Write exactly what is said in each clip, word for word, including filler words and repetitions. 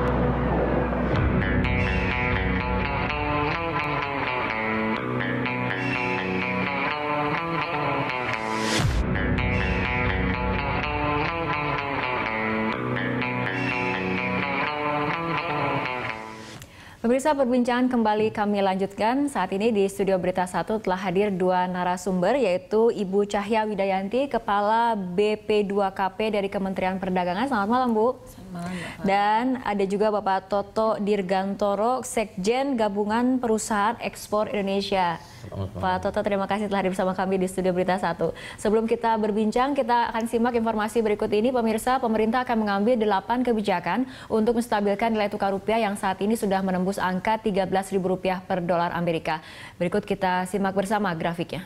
Pemirsa, perbincangan kembali kami lanjutkan. Saat ini di Studio Berita Satu telah hadir dua narasumber, yaitu Ibu Cahya Widayanti, Kepala B P dua K P dari Kementerian Perdagangan. Selamat malam, Bu. Selamat malam, Bapak. Dan ada juga Bapak Toto Dirgantoro, Sekjen Gabungan Perusahaan Ekspor Indonesia. Pak Toto, terima kasih telah hadir bersama kami di Studio Berita Satu. Sebelum kita berbincang, kita akan simak informasi berikut ini. Pemirsa, pemerintah akan mengambil delapan kebijakan untuk menstabilkan nilai tukar rupiah yang saat ini sudah menembus angka tiga belas ribu rupiah per dolar Amerika. Berikut kita simak bersama grafiknya.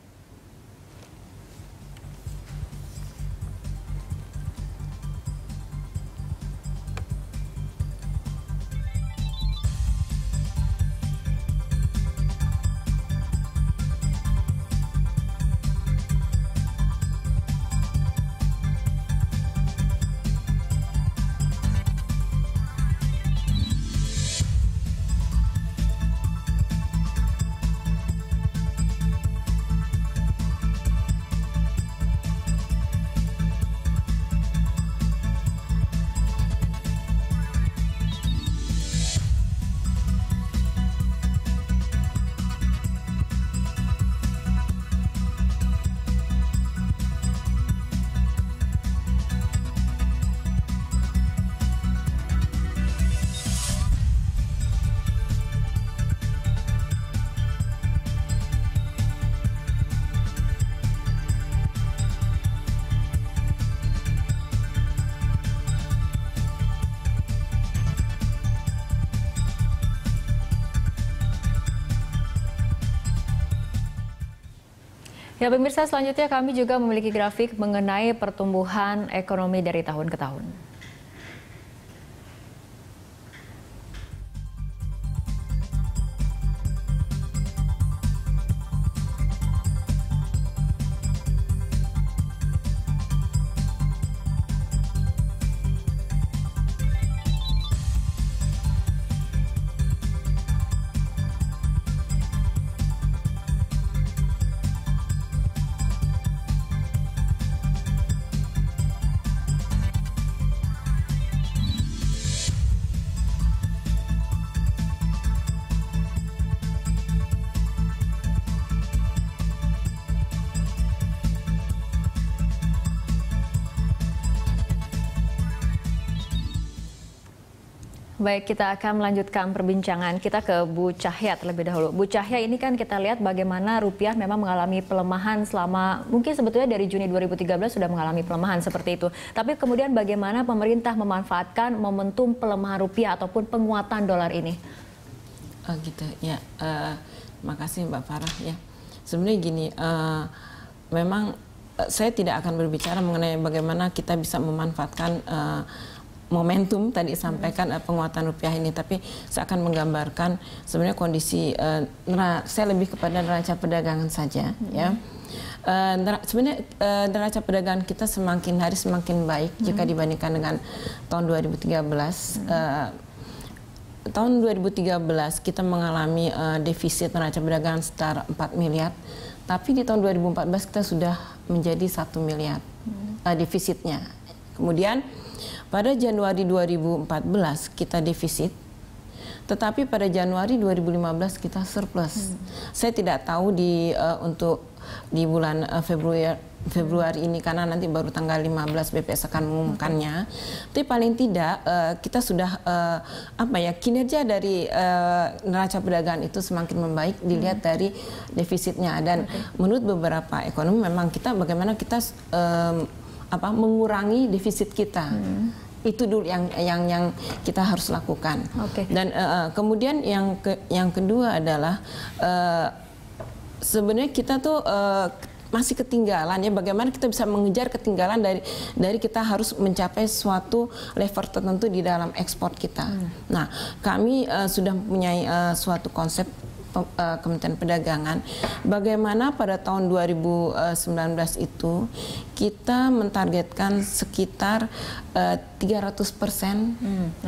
Ya pemirsa, selanjutnya kami juga memiliki grafik mengenai pertumbuhan ekonomi dari tahun ke tahun. Baik, kita akan melanjutkan perbincangan kita ke Bu Cahya terlebih dahulu. Bu Cahya, ini kan kita lihat bagaimana rupiah memang mengalami pelemahan selama, mungkin sebetulnya dari Juni dua ribu tiga belas sudah mengalami pelemahan seperti itu. Tapi kemudian bagaimana pemerintah memanfaatkan momentum pelemahan rupiah ataupun penguatan dolar ini? Oh gitu, ya. Uh, makasih Mbak Farah. Ya, sebenarnya gini, uh, memang uh, saya tidak akan berbicara mengenai bagaimana kita bisa memanfaatkan uh, momentum tadi sampaikan uh, penguatan rupiah ini, tapi saya akan menggambarkan sebenarnya kondisi uh, saya lebih kepada neraca perdagangan saja, hmm. ya. Uh, sebenarnya uh, neraca perdagangan kita semakin hari semakin baik hmm. jika dibandingkan dengan tahun dua ribu tiga belas. Hmm. Uh, tahun dua ribu tiga belas kita mengalami uh, defisit neraca perdagangan sekitar empat miliar, tapi di tahun dua ribu empat belas kita sudah menjadi satu miliar hmm. uh, defisitnya. Kemudian pada Januari dua ribu empat belas kita defisit, tetapi pada Januari dua ribu lima belas kita surplus. Hmm. Saya tidak tahu di uh, untuk di bulan uh, Februari Februari ini karena nanti baru tanggal lima belas B P S akan mengumumkannya. Okay. Tapi paling tidak uh, kita sudah uh, apa ya kinerja dari uh, neraca perdagangan itu semakin membaik dilihat hmm. dari defisitnya, dan okay. menurut beberapa ekonomi memang kita bagaimana kita um, apa mengurangi defisit kita. Hmm. Itu dulu yang yang yang kita harus lakukan. Okay. Dan uh, kemudian yang ke, yang kedua adalah uh, sebenarnya kita tuh uh, masih ketinggalan ya, bagaimana kita bisa mengejar ketinggalan dari dari kita harus mencapai suatu level tertentu di dalam ekspor kita. Hmm. Nah, kami uh, sudah mempunyai uh, suatu konsep Kementerian Perdagangan, bagaimana pada tahun dua ribu sembilan belas itu kita mentargetkan sekitar uh, tiga ratus persen hmm, okay.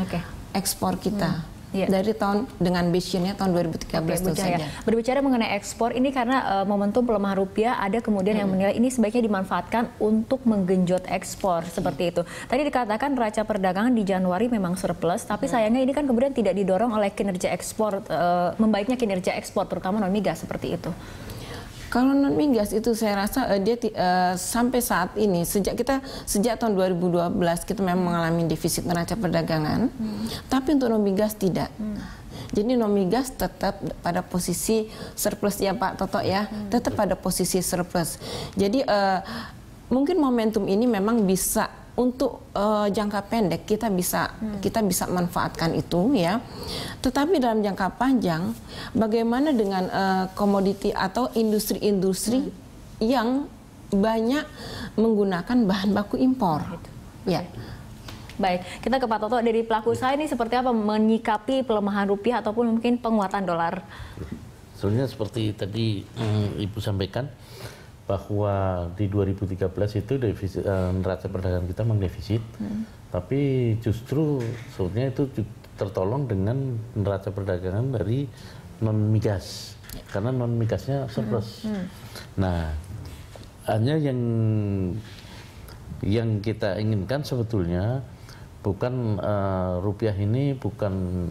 ekspor kita. Hmm. Ya. Dari tahun dengan visionnya tahun dua ribu tiga belas Oke, itu saja. Berbicara mengenai ekspor ini karena uh, momentum pelemahan rupiah, ada kemudian hmm. yang menilai ini sebaiknya dimanfaatkan untuk menggenjot ekspor seperti itu. Tadi dikatakan neraca perdagangan di Januari memang surplus, tapi hmm. sayangnya ini kan kemudian tidak didorong oleh kinerja ekspor, uh, membaiknya kinerja ekspor terutama non migas seperti itu. Kalau non migas itu saya rasa uh, dia uh, sampai saat ini sejak kita sejak tahun dua ribu dua belas kita memang mengalami defisit neraca perdagangan, hmm. tapi untuk non migas tidak. Hmm. Jadi non migas tetap pada posisi surplus ya Pak Toto ya, hmm. tetap pada posisi surplus. Jadi uh, mungkin momentum ini memang bisa untuk uh, jangka pendek kita bisa hmm. kita bisa manfaatkan itu ya. Tetapi dalam jangka panjang bagaimana dengan uh, komoditi atau industri-industri hmm. yang banyak menggunakan bahan baku impor. Ya. Baik, kita ke Pak Toto, dari pelaku usaha ini seperti apa menyikapi pelemahan rupiah ataupun mungkin penguatan dolar? Sebenarnya seperti tadi um, Ibu sampaikan, bahwa di dua ribu tiga belas itu defisit, uh, neraca perdagangan kita memang defisit, hmm. tapi justru sebetulnya itu tertolong dengan neraca perdagangan dari non migas, karena non migasnya surplus. Hmm. Hmm. Nah, hanya yang yang kita inginkan sebetulnya bukan uh, rupiah ini bukan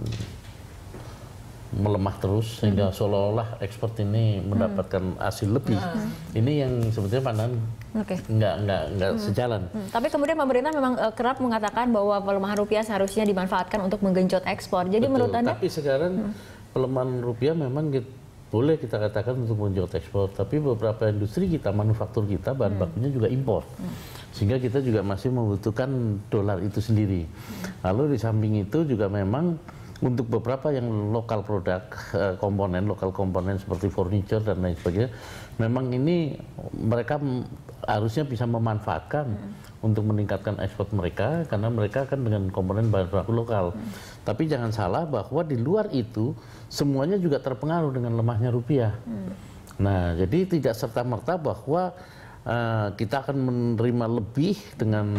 melemah terus sehingga hmm. seolah-olah ekspor ini mendapatkan hmm. hasil lebih. Hmm. Ini yang sebetulnya pandangan okay. nggak nggak nggak hmm. sejalan. Hmm. Tapi kemudian pemerintah memang uh, kerap mengatakan bahwa pelemahan rupiah seharusnya dimanfaatkan untuk menggenjot ekspor. Jadi Betul. menurut Anda? Tapi sekarang hmm. pelemahan rupiah memang kita, boleh kita katakan untuk menggenjot ekspor. Tapi beberapa industri kita, manufaktur kita, bahan hmm. bakunya juga impor. Hmm. Sehingga kita juga masih membutuhkan dolar itu sendiri. Hmm. Lalu di samping itu juga memang untuk beberapa yang lokal produk komponen, lokal komponen seperti furniture dan lain sebagainya, memang ini mereka harusnya bisa memanfaatkan hmm. untuk meningkatkan ekspor mereka, karena mereka kan dengan komponen bahan baku lokal. Hmm. Tapi jangan salah bahwa di luar itu semuanya juga terpengaruh dengan lemahnya rupiah. Hmm. Nah, jadi tidak serta-merta bahwa uh, kita akan menerima lebih dengan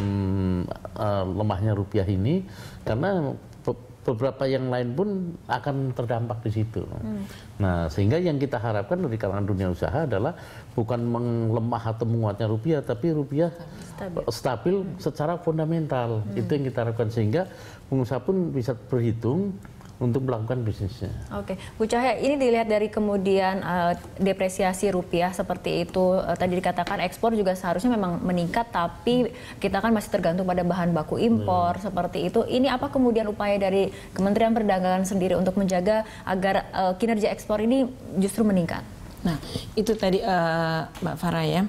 uh, lemahnya rupiah ini, karena beberapa yang lain pun akan terdampak di situ. Hmm. Nah, sehingga yang kita harapkan dari kalangan dunia usaha adalah bukan melemah atau menguatnya rupiah, tapi rupiah stabil, stabil hmm. secara fundamental. Hmm. Itu yang kita harapkan, sehingga pengusaha pun bisa berhitung untuk melakukan bisnisnya. Oke, Bu Cahya, ini dilihat dari kemudian uh, depresiasi rupiah seperti itu, uh, tadi dikatakan ekspor juga seharusnya memang meningkat, tapi kita kan masih tergantung pada bahan baku impor hmm. seperti itu. Ini apa kemudian upaya dari Kementerian Perdagangan sendiri untuk menjaga agar uh, kinerja ekspor ini justru meningkat? Nah, itu tadi uh, Mbak Farah ya.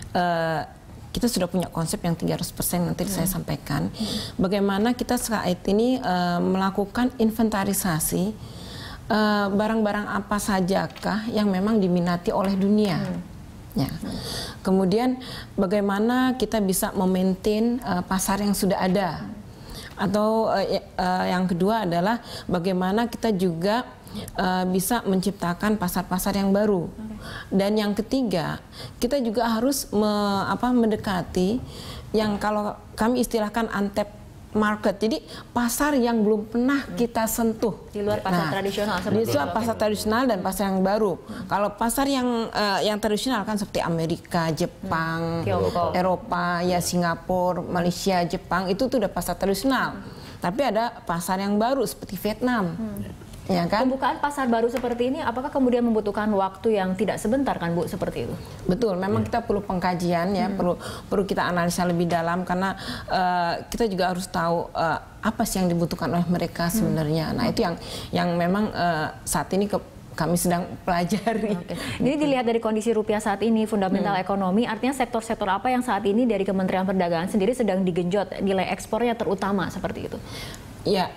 Uh, Kita sudah punya konsep yang tiga ratus persen nanti hmm. saya sampaikan. Hmm. Bagaimana kita saat ini uh, melakukan inventarisasi barang-barang uh, apa sajakah yang memang diminati oleh dunia. Hmm. Ya. Hmm. Kemudian bagaimana kita bisa memaintain uh, pasar yang sudah ada. Hmm. Atau uh, uh, yang kedua adalah bagaimana kita juga uh, bisa menciptakan pasar-pasar yang baru. Dan yang ketiga, kita juga harus me, apa, mendekati yang kalau kami istilahkan untapped market. Jadi pasar yang belum pernah kita sentuh. Di luar pasar nah, tradisional. Di luar pasar tradisional dan pasar yang baru. Hmm. Kalau pasar yang uh, yang tradisional kan seperti Amerika, Jepang, hmm. Eropa, ya Singapura, Malaysia, Jepang, itu tuh udah pasar tradisional. Hmm. Tapi ada pasar yang baru seperti Vietnam. Hmm. Ya kan? Pembukaan pasar baru seperti ini, apakah kemudian membutuhkan waktu yang tidak sebentar kan Bu, seperti itu? Betul, memang kita perlu pengkajian ya, hmm. perlu perlu kita analisa lebih dalam, karena uh, kita juga harus tahu uh, apa sih yang dibutuhkan oleh mereka sebenarnya. Hmm. Nah itu yang yang memang uh, saat ini ke, kami sedang pelajari. Oke. Ini dilihat dari kondisi rupiah saat ini, fundamental hmm. ekonomi, artinya sektor-sektor apa yang saat ini dari Kementerian Perdagangan sendiri sedang digenjot, nilai ekspornya terutama seperti itu? Ya.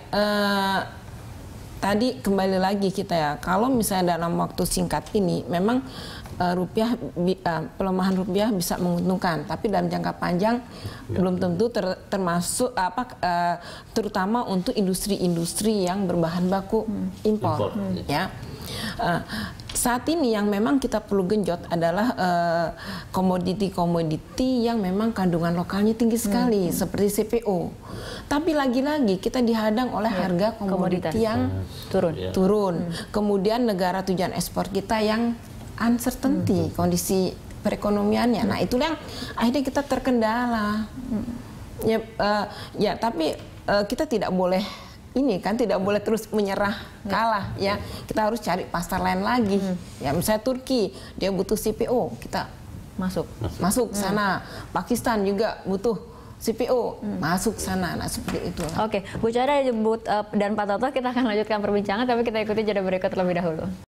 Uh, Tadi kembali lagi kita ya, kalau misalnya dalam waktu singkat ini memang uh, rupiah uh, pelemahan rupiah bisa menguntungkan, tapi dalam jangka panjang ya. belum tentu ter, termasuk apa uh, terutama untuk industri-industri yang berbahan baku hmm. impor, impor. Hmm. ya. Uh, saat ini yang memang kita perlu genjot adalah komoditi-komoditi uh, yang memang kandungan lokalnya tinggi sekali, hmm. seperti C P O. Tapi lagi-lagi kita dihadang oleh ya, harga komoditi yang hmm. turun. turun. Hmm. Kemudian negara tujuan ekspor kita yang uncertainty, hmm. kondisi perekonomiannya. Hmm. Nah, itulah yang akhirnya kita terkendala. Hmm. Ya, uh, ya, tapi uh, kita tidak boleh ini kan tidak boleh terus menyerah kalah ya, kita harus cari pasar lain lagi. Hmm. Ya misalnya Turki dia butuh C P O, kita masuk masuk hmm. sana. Pakistan juga butuh C P O, hmm. masuk sana. Nah seperti itu. Oke, Bu Cara, Bu, uh, dan Pak Toto, kita akan lanjutkan perbincangan, tapi kita ikuti jeda berikut terlebih dahulu.